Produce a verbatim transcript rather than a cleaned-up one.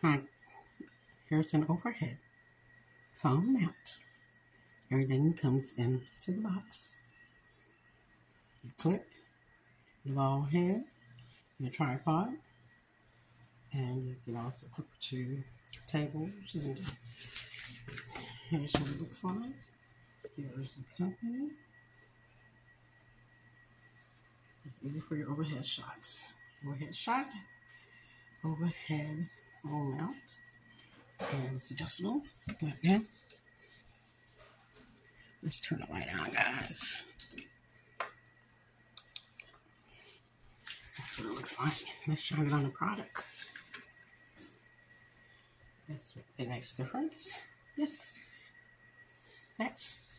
Hi, here's an overhead phone mount. Everything comes into the box. You clip your ball head, your tripod, and you can also clip it to tables. And here's what it looks like. Here's the company. It's easy for your overhead shots. Overhead shot, overhead phone mount, and it's adjustable like that. Let's turn the light on, guys. That's what it looks like. Let's shine it on the product. That's what it makes a difference. Yes. That's